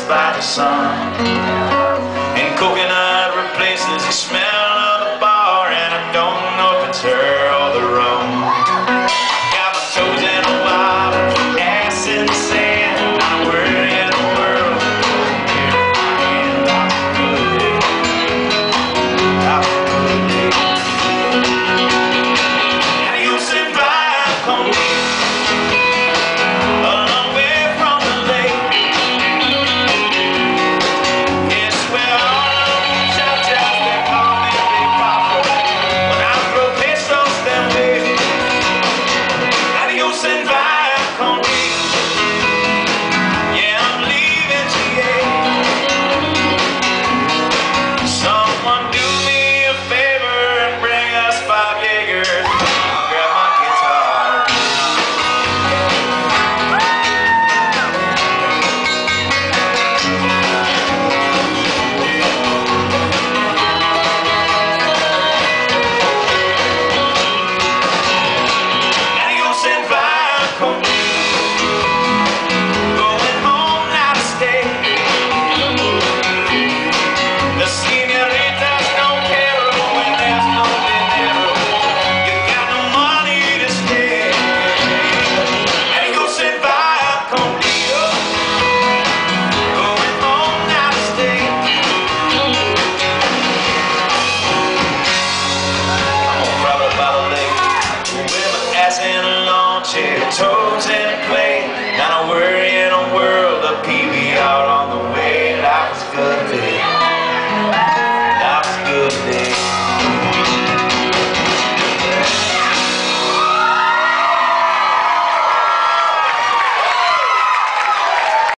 by the sun. And coconut replaces the smell of the bar, and I don't know if it's her or the rum. Got my toes in a bottle, ass in the sand, not a word in the world. Adios and bye conmigo, a long way from the lake. It's where all of the cha-chas, they call me Big Papa. When I throw pesos their way. Adios and bye conmigo, yeah, I'm leaving GA. Someone do me a favor and bring us 5 Jaegers. I'll grab my guitar. Adios and bye conmigo, going home now to stay. The señoritas don't care when there's no dinero. You got no money to stay. Adios and bye conmigo, going home now to stay. I'm gonna travel by the lake with my ass in a lawn chair, toes in